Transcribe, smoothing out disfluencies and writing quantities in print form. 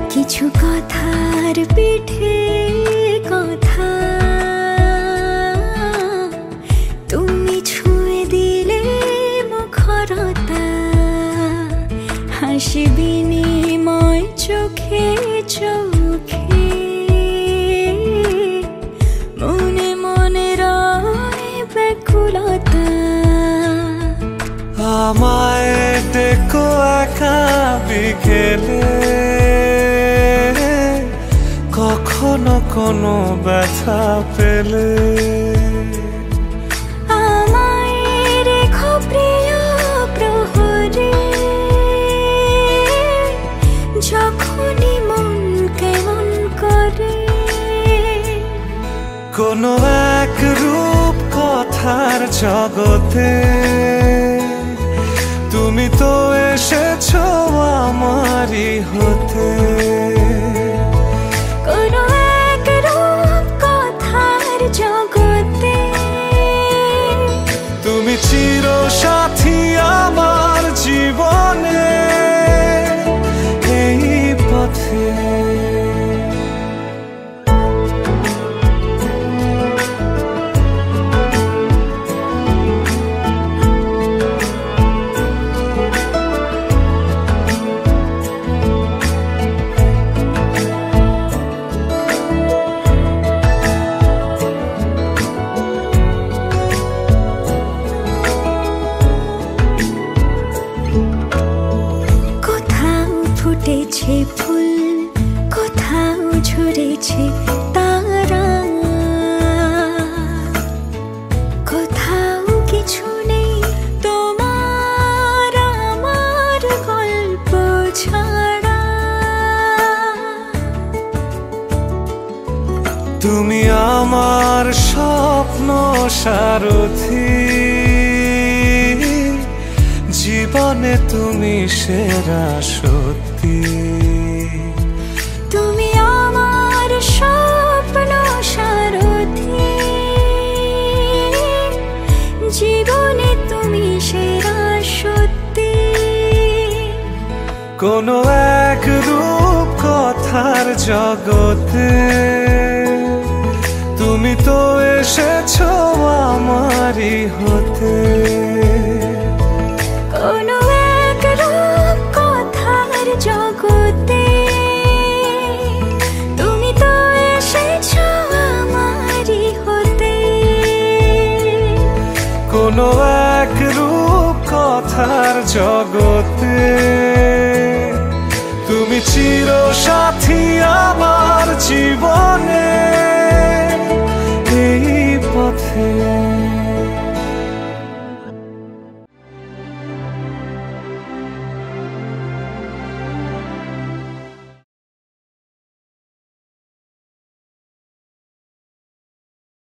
কিছু কথার পিঠে কথা তুমি ছুঁয়ে দিলে মুখরতা, হাসি বিনিময় চোখে চোখে, মনে মনে রয় ব্যাকুলতা। আমায় দেখো একা বিকেলে, কখনো কোনো ব্যথা পেলে আমায় রেখো প্রিয় প্রহরে, যখনই মন কেমন করে। কোনো এক রূপ কথার জগতে তুমি তো এসেছো আমারই হতে। কোনো এক রূপ কথার জগতে তুমি চির সাথী আমার জীবনে, এই পথে। ফুটেছে ফুল, কোথাও ঝরেছে তারা, কোথাও কিছু নেই তোমার আমার গল্প ছাড়া। তুমি আমার স্বপ্ন সারথি, জীবনে তুমি সেরা সত্যি। তুমি আমার স্বপ্ন সারথি, জীবনে তুমি সেরা সত্যি। কোনো এক রূপ কথার জগতে তুমি তো এসেছো আমারই হতে। কোনো এক রূপ কথার জগতে তুমি তো এসেছো আমারই হতে। কোনো এক রূপ কথার জগতে তুমি চির সাথী আমার জীবনে।